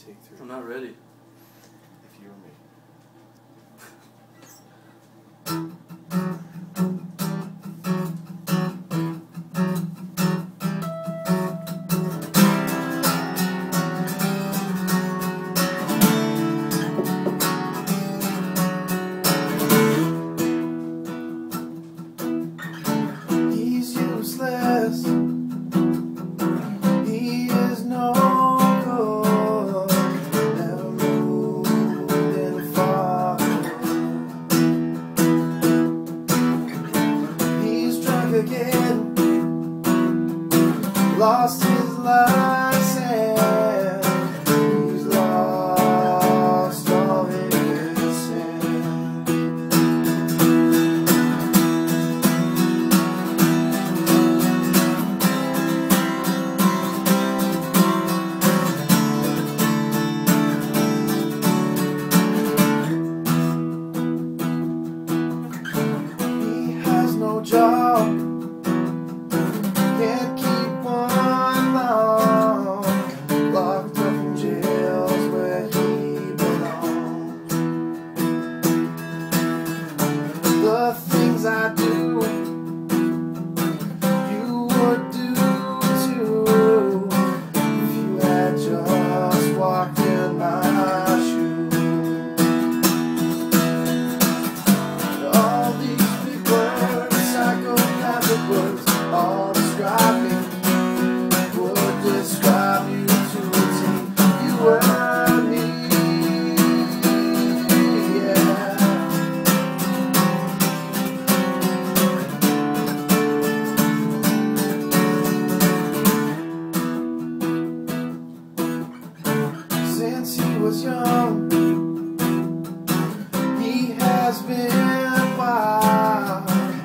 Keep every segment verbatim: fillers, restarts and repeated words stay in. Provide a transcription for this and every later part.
Take three. I'm not ready. If you were me. He's useless. He is no good. Never moved in far. He's drunk again. Lost his license. He's lost all his sin. No job, can't keep one long, locked up in jails where he belongs. The things I do, you would do too, if you had just walked in my shoes. All these words all describe me, would describe you to a T. You were me, yeah. Since he was young, he has been wild.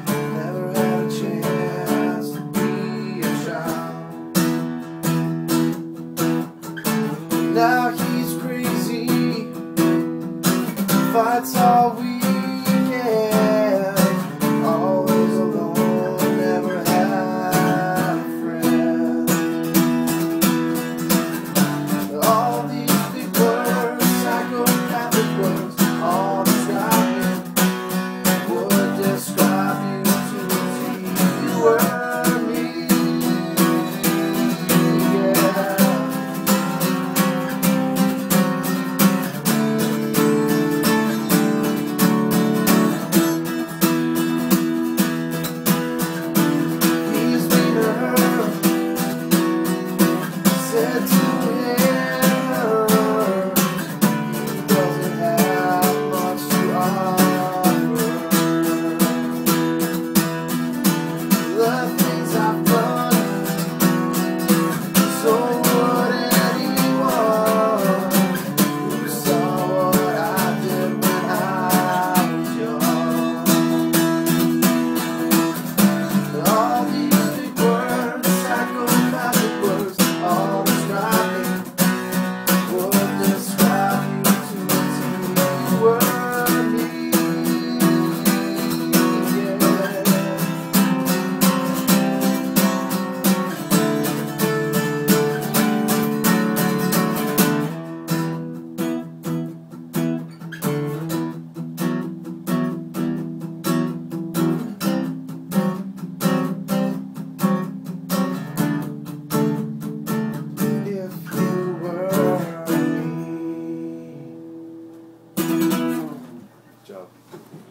Now he's crazy, fights all weekend, always alone, never had a friend. All these big words, psychopathic words, all describe me, would describe you to a T. You were me, yeah. Said to him, he doesn't have much to offer. The things I've done, so would anyone who saw what I did when I was young. All these big words, psychopathic words, all describe me, would describe you to a T. You were me, yeah. If you were me. Good job.